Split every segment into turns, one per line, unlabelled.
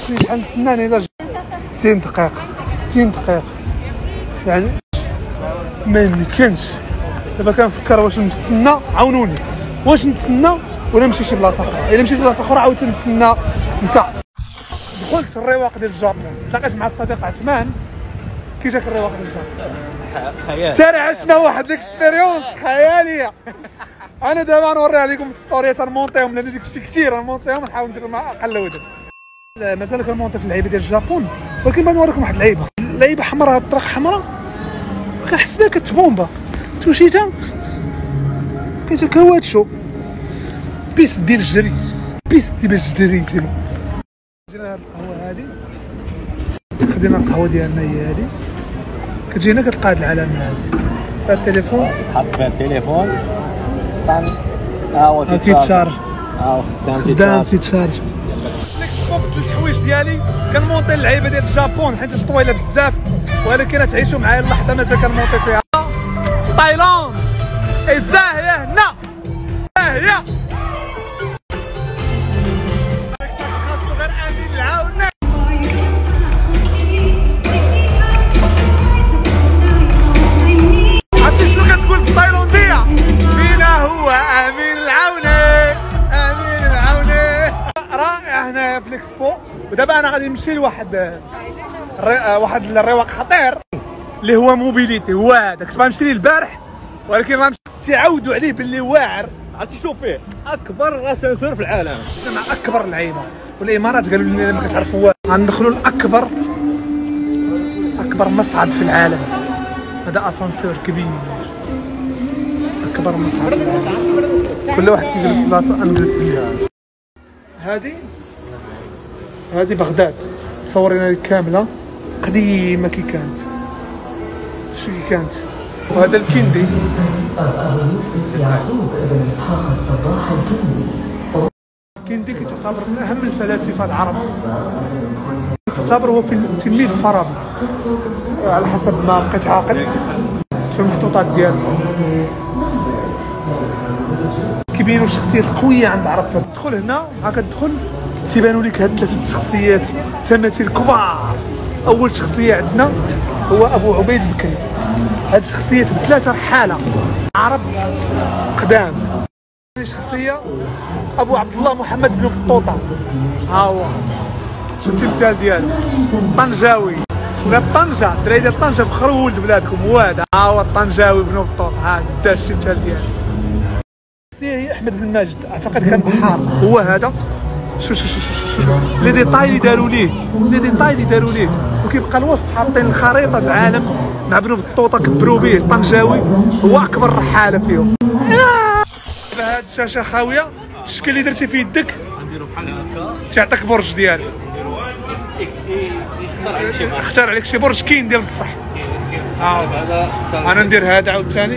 شحال نتسنى الا 60 دقيقة 60 دقيقة يعني ما يمكنش. دابا كنفكر واش نتسنى، عاونوني واش نتسنى ولا نمشي شي بلاصة أخرى. إلا مشيت بلاصة أخرى عاوتاني نتسنى نساء. دخلت الرواق ديال الجابون، تلاقيت مع الصديق عثمان. كي جاك الرواق ديال الجابون؟
خيال.
ترى عشنا واحد الاكسبيريونس خيالية. أنا دابا نوريها لكم في الستوري تنمونطيهم لأن ديك الشيء كثير نمونطيهم ونحاول ندير مع أقل وزن. مازال كنمونطي في اللعيبة ديال الجابون، ولكن بغيت نوريكم واحد اللعيبة حمراء، الطرق حمراء كنحس بها كتبومبا. توشيتها كاين كواتشو بيست ديال الجري، بيست باش تجري. جينا هاد القهوة هادي، خدينا القهوة ديالنا هي هادي، كتجي هنا كتلقى هاد العلامة هادي فيها التليفون،
تحط فيها التليفون ها هو
تيتشارج،
ها هو
خدام تيتشارج. بدلت الحوايج ديالي كنمونطي اللعيبة ديال الجابون حيت طويلة بزاف، ولكن تعيشوا معايا اللحظة مازال كنمونطي فيها في تايلاند. الزاهية هنا زاهية خاصو غير امين العاونة. عرفتي شنو كتقول بالتايلاندية؟ فينا هو امين العاونة، امين العاونة. رائع هنا في الاكسبو. ودابا انا غادي نمشي لواحد الرواق خطير اللي هو موبيليتي. هو هذا كنت غنمشي ليه البارح، ولكن غنمشي تيعاودوا عليه باللي واعر.
عرفتي شوف فيه اكبر اسانسور في العالم
مع اكبر اللعيبه، والامارات قالوا لنا ما كتعرفوا غندخلوا لاكبر مصعد في العالم. هذا اسانسور كبير، اكبر مصعد في العالم. كل واحد كيجلس بلاصه نجلس فيها. هذه بغداد، صورينا لك كامله قديمه كي كانت، شو كي كانت. وهذا الكندي
يوسف يعقوب بن اسحاق الصباح
الكندي كيتعتبر من اهم الفلاسفه العرب، كيتعتبر هو في تلميذ فارابي على حسب ما بقيت عاقل في المخطوطات ديالته. كيبينوا الشخصيات القويه عند العرب. تدخل هنا كتدخل تيبانوا لك هاد ثلاثه شخصيات تماثيل كبار. اول شخصيه عندنا هو ابو عبيد البكري. هاد الشخصيات بثلاثه رحاله عرب قدام. ثاني شخصيه ابو عبد الله محمد بن بطوطه، ها هو شو التمثال ديالو طنجاوي ولا طنجه. الدراري ديال طنجه فخروا ولد بلادكم. هو هذا، ها هو الطنجاوي بن بطوطه. ها قداش التمثال ديالو. الشخصيه هي احمد بن ماجد، اعتقد كان بحار. هو هذا. شو لي ديتاي اللي داروا ليه، وكيبقى الوسط حاطين الخريطه العالم مع بن بطوطه كبروا به. الطنجاوي هو اكبر رحاله فيهم. هاد الشاشه خاويه، الشكل اللي درتي في يدك
نديرو بحال هكا
تعطيك برج ديالو. اختار عليك شي برج كاين ديال بصح. انا ندير هذا عاوتاني.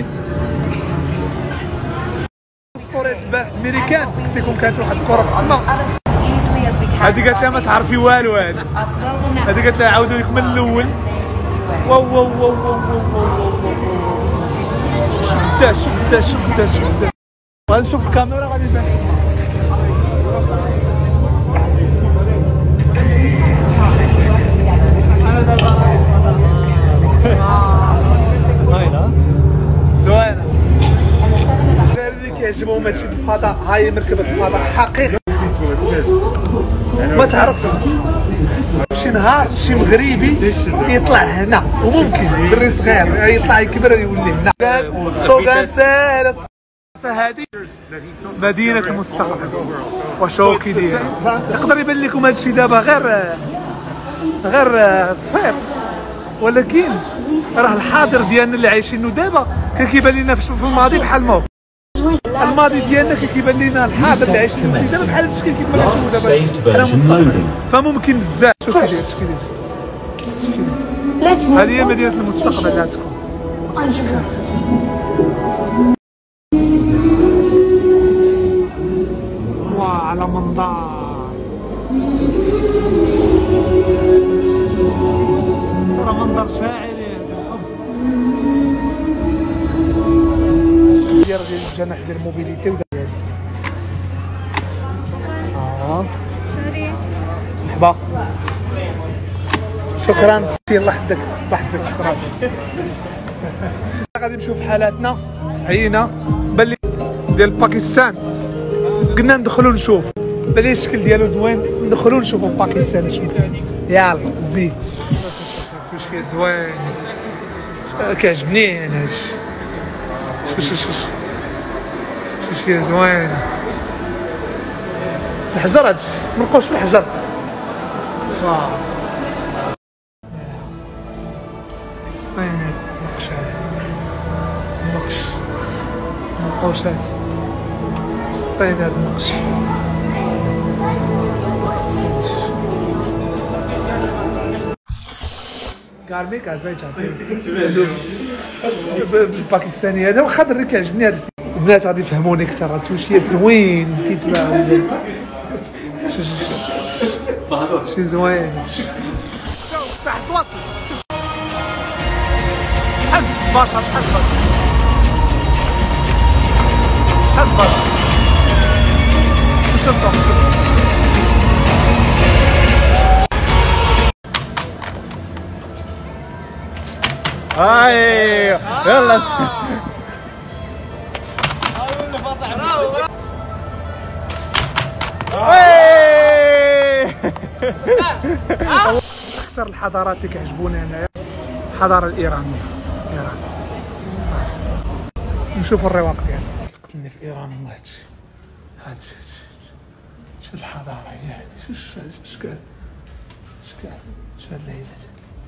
اسطوريه البارح الامريكان قلت لكم كانت واحد الكره في السماء. هادي قالت لها ما تعرفي والو. هادي قالت لها عاودوا لك من الاول. واو واو واو واو واو. شو قداش غنشوف الكاميرا غادي تبان تما. زوينه. الدراري اللي كيعجبهم هادشي الفضاء، هاي مركبه الفضاء حقيقي. ما تعرف شي نهار شي مغربي يطلع هنا، وممكن دري صغير يطلع يكبر يولي هنا. سوغان سالس. هذه مدينة المستقبل وشو كيدير. يقدر يبان لكم هادشي دابا غير صفيط، ولكن راه الحاضر ديالنا اللي عايشينه دابا كان كيبان لنا في الماضي بحال الماضي. الماضي ديالنا كيبان لنا الحاضر اللي عايشينه دابا بحال الشكل كيف ما كنشوفوا دابا. فممكن بزاف. شوف كيدير. هذه هي مدينة المستقبل اللي غتكون. على منظار، ترى منظر شاعري. الحب ديال الجناح ديال الموبيليتي وداك مرحبا. شكرا الله يحفظك الله يحفظك شكرا. غادي نمشيو في حالاتنا عينا باللي ديال باكستان قلنا ندخلو نشوف باللي الشكل ديالو زوين ندخلو نشوفو باكستان شنو فيه. يلا زيد شي زوين كيعجبني انا هادشي شي زوين الحجر هادشي منبقاوش في الحجر. واو سطين النقش هذا النقش منبقاوش سطين هذا النقش كارمي كعجبني الباكستاني هذا واخا دري كيعجبني هذا البنات غادي يفهموني اكثر. هاد التوشيات زوين كيتباع شي زوين تحت الوسط شحال 16 شحال
هاي يلا
اكثر الحضارات اللي كيعجبوني انايا الحضاره الايرانيه. ايران نشوفوا الرواق ديالها قتلني في ايران والله. هادشي شي الحضاره هي هادي شكال هاد اللعيبات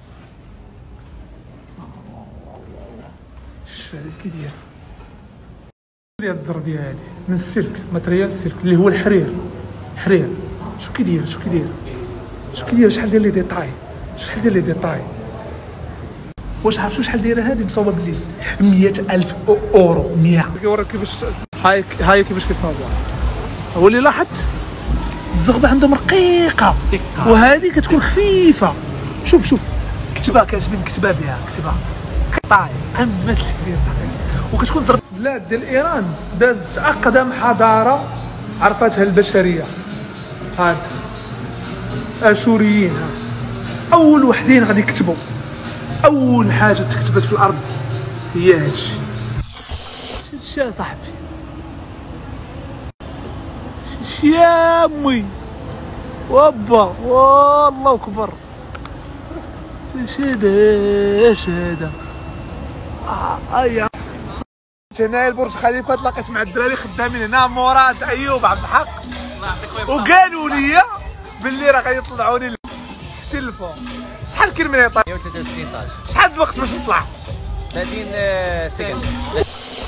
هادي كي داير الزربيه هادي من السلك ماتريال السلك اللي هو الحرير شو كيدير شحال ديال لي ديتاي واش عرفتوا شحال دايره هذه مصوبه بالليل 100,000 اورو 100. كيوريك كيفاش هاي كيفاش كيصاوبوها. هو اللي لاحظت الزغبه عندهم رقيقه وهذه كتكون خفيفه. شوف كتبه كاتبين كتبه بها كتبه قطاي قمه الحديد وكتكون زرب. البلاد ديال ايران دازت اقدم حضاره عرفتها البشريه. هاد اشوريين اول وحدين غادي يكتبوا اول حاجه تكتبت في الارض هي هادشي. شي يا صاحبي يا امي وابا والله اكبر اش هذا ايا هنايا البرج خليفه تلاقيت مع الدراري خدامين هنا مراد ايوب عبد الحق وقالوا لي باللي راه غيطلعوني حتى للفوق. شحال كيلومتر؟
163 طاج.
شحال الوقت باش نطلع؟
30 سكند.